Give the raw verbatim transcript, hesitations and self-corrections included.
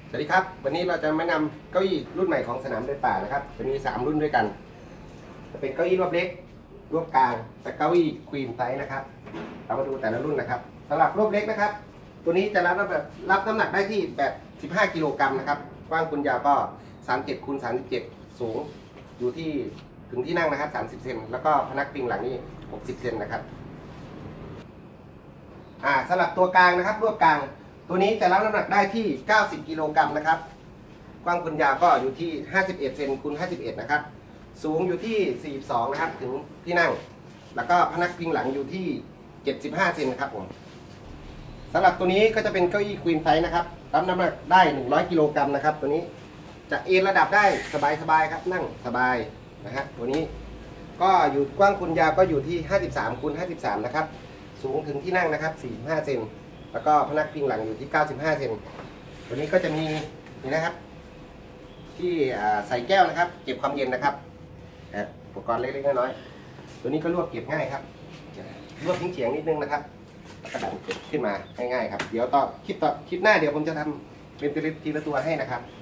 สวัสดีครับวันนี้เราจะมาแนะนำเก้าอี้รุ่นใหม่ของสนามเดินป่านะครับจะมีสามรุ่นด้วยกันจะเป็นเก้าอี้รวบเล็กรวบกลางและเก้าอี้ควีนไซส์นะครับเรามาดูแต่ละรุ่นนะครับสำหรับรวบเล็กนะครับตัวนี้จะรับน้ำหนักรับน้ำหนักได้ที่แบบสิบห้ากิโลกรัมนะครับกว้างคุณยาวก็สามสิบเจ็ดคูณสามสิบเจ็ดสูงอยู่ที่ถึงที่นั่งนะครับสามสิบเซนแล้วก็พนักพิงหลังนี่หกสิบเซนนะครับอ่าสำหรับตัวกลางนะครับรวบกลางตัวนี้จะรับน้ำหนักได้ที่เก้าสิบกิโลกรัมนะครับกว้างคุณยาวก็อยู่ที่ห้าสิบเอ็ดเซนคูณห้าสิบเอ็ดนะครับสูงอยู่ที่สี่สิบสองนะครับถึงที่นั่งแล้วก็พนักพิงหลังอยู่ที่เจ็ดสิบห้าเซนครับผมสำหรับตัวนี้ก็จะเป็นเก้าอี้ควีนไซส์นะครับรับน้ำหนักได้หนึ่งร้อยกิโลกรัมนะครับตัวนี้จะเอนระดับได้สบายๆครับนั่งสบายนะฮะตัวนี้ก็อยู่กว้างคุณยาวก็อยู่ที่ห้าสิบสามคูณห้าสิบสามนะครับสูงถึงที่นั่งนะครับสี่สิบห้าเซนแล้วก็พนักพิงหลังอยู่ที่เก้าสิบห้าเซนตัวนี้ก็จะมีนี่นะครับที่ใส่แก้วนะครับเก็บความเย็นนะครับอุปกรณ์เล็กๆน้อยๆตัวนี้ก็รวบเก็บง่ายครับรวบทิ้งเฉียงนิดนึงนะครับแล้วก็ดันเก็บขึ้นมาง่ายๆครับเดี๋ยวต่อคลิปต่อคลิปหน้าเดี๋ยวผมจะทำเป็นทีละตัวให้นะครับ